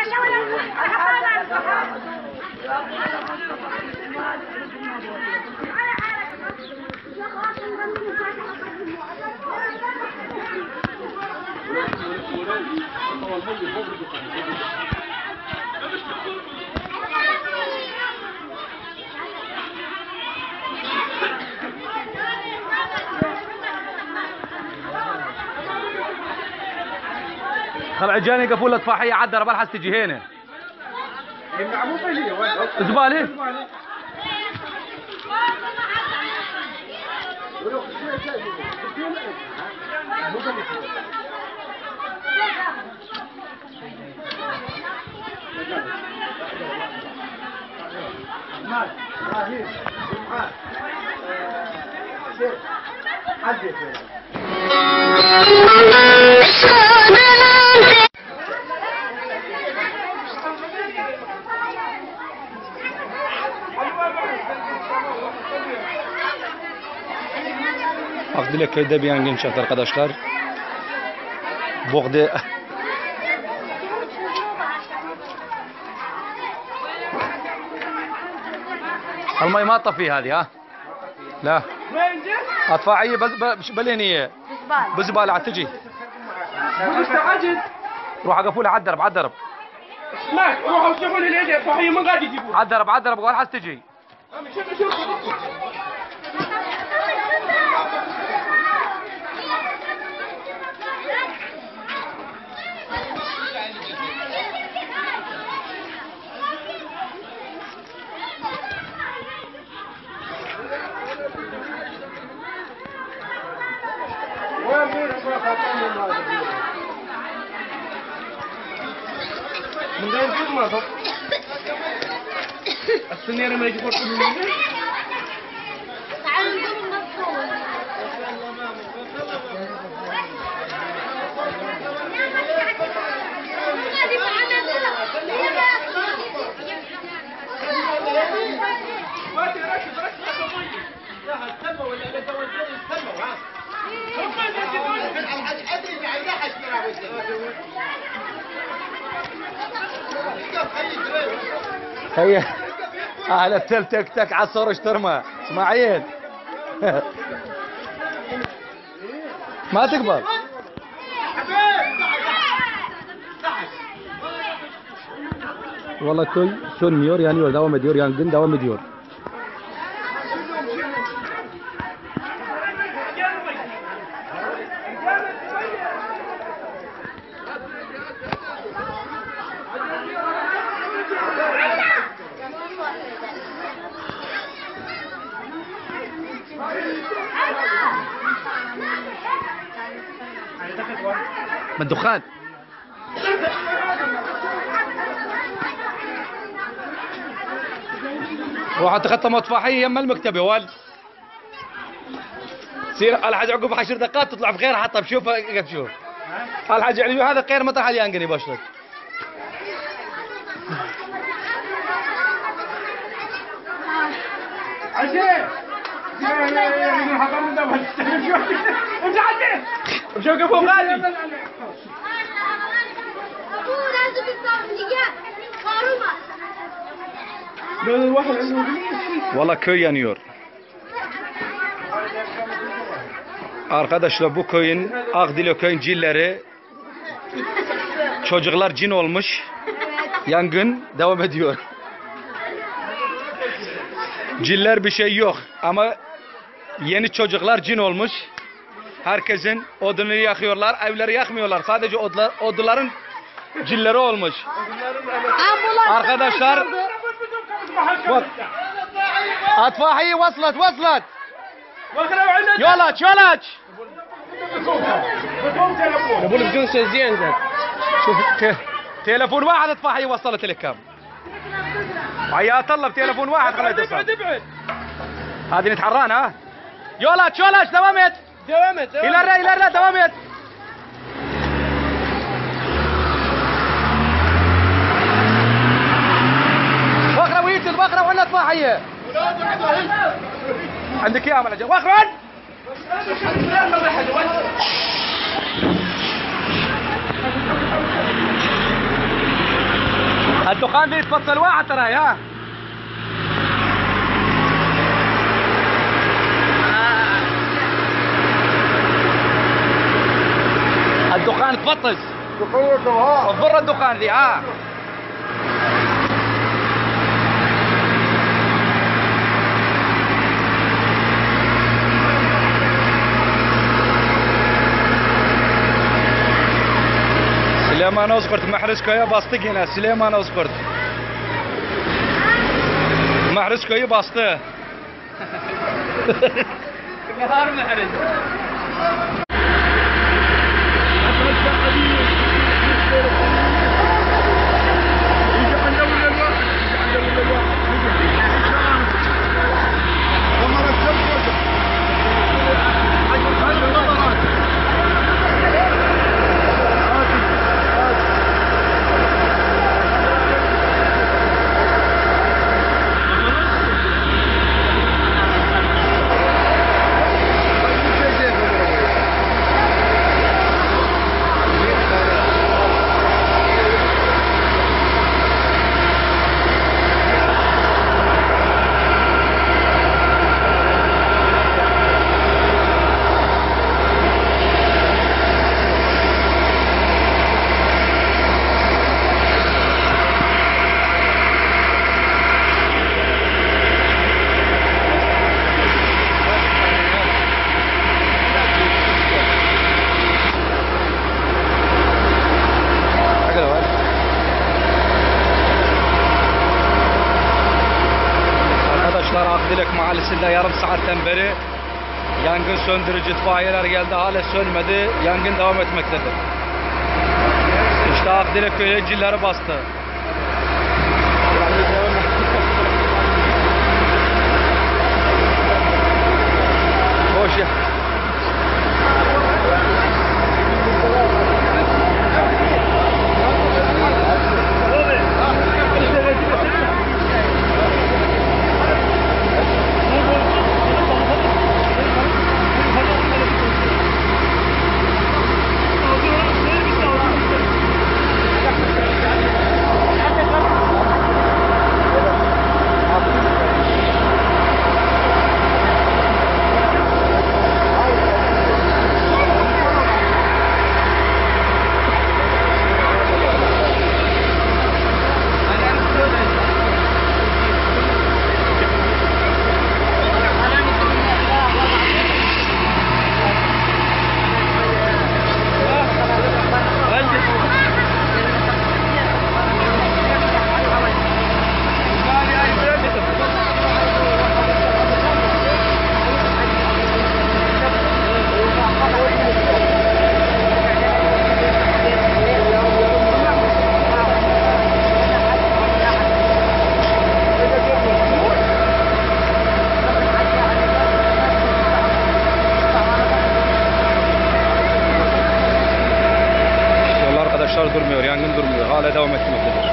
خل عجاني قفولة طفاحية عدرة بالحس تجي هنا زبالة Akdile köyde bir yangın çıktı arkadaşlar. Boğdu. المي ما تطفي هذه ها؟ لا اطفائيه بلينيه بزباله عاد تجي مستعجل روح اقفولها عالدرب عالدرب لا روحوا شوفوا لي ليش اطفائيه ما قاعد يجيبون عالدرب عالدرب قول حس تجي من غير جد ما صف السنيرة ما يجي فرق من هنا تعالوا نقول نصور هي على التل تك تك على الصور اشترمى اسماعيل ما تقبل والله كل سن ميور يعني دوام مديور يعني جن دوام مديور من الدخان روح تخطى مطفحية يم المكتب يا ولد سير الحاج عقب 10 دقائق تطلع بخير حتى بشوف شوف الحاج علي هذا غير مطرح اللي ينقني بشرك عشان امشي عدي امشي وقف فوق غادي والله köy yanıyor. Arkadaşlar bu köyün Akdilo köyün cilleri çocuklar cin olmuş. Yangın devam ediyor. Ciller bir şey yok ama yeni çocuklar cin olmuş. Herkesin odunu yakıyorlar, evleri yakmıyorlar. Sadece oduların cilleri olmuş. Arkadaşlar bak. Atfahiye waslat. Yol aç. بقول بدون زين ذاك شوف تليفون واحد اطفاحية وصلت لك كم حياة الله بتليفون واحد خليته يتصل هذه نتحران ها يولاش دوامت الى الرا دوامت بقرة ويتل بقرة ولا اطفاحية عندك اياها ملجأ واخرج الدخان ذي تفصل واحد ترى ها. الدخان تفطز تضر الدخان ذي ها. سليمان أوزقرت محرسكو يا باستق هنا. سليمان أوزقرت محرسكو يا باسته. نهار محرز. Dilek mahallesinde yarım saatten beri yangın söndürücü itfaiyeler geldi, hala sönmedi, yangın devam etmektedir. İşte Akdilek köyü cilleri bastı. Hoş ya. Durmuyor, yangın durmuyor. Hala devam etmektedir.